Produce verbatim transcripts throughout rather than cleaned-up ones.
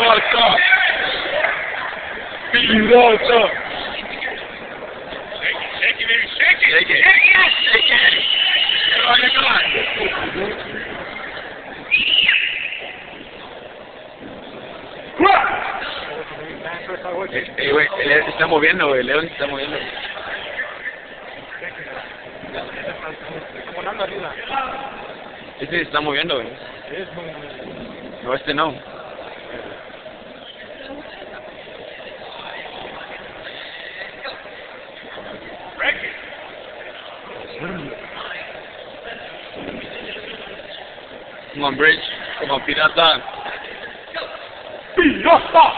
Pirata. Pirata. Shake it, baby, shake it! Shake it. Shake it! Shake it! Come on, come on! Eh, eh, güey, el León se está moviendo, güey, el León se está moviendo. Este se está moviendo, güey. No, este no. Come on, Bridge. Come on, Pirata. ¡Pirata!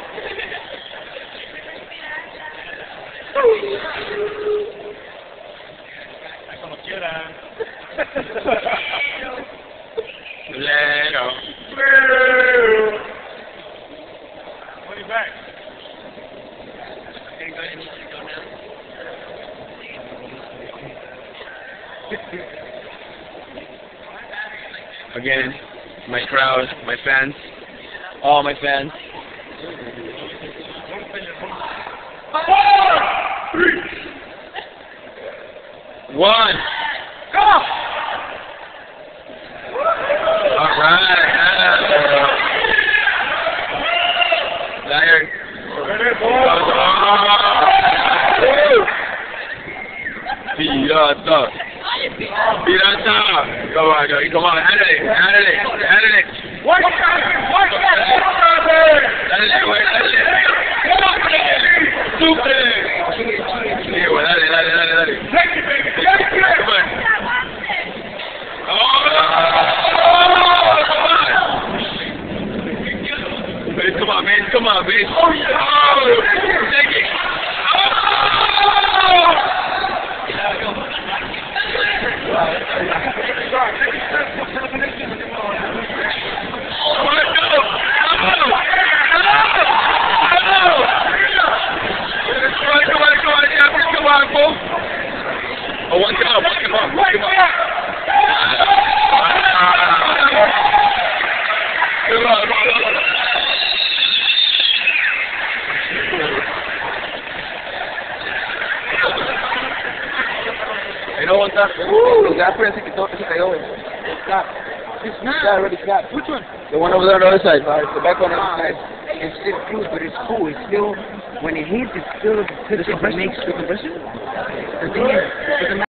Como quiera. Lero. Put it back. Again, my crowd, my fans, all my fans. Four, three, One. come on! All right. There. Pirata. Pirata. Come on, come on, handle it, handle it, handle it. Watch out! Watch out! Dale, güey, dale. Súper. Sí, güey, dale, dale, dale, dale. Take it, baby! Take it! Come on. Oh, come on. Come on, man, come on, man. Oh, take it. Oh, one come up, one come up, one come up. Come on, come on, come on. You know what's up? Ooh, that person can talk to the other. Stop. It's not. Yeah, already stopped. Which one? The one over there on the other side. Uh, the back one on the other side. It's still cool, but it's cool. It's still, when it hits, it's still, it makes the compressor. The thing is,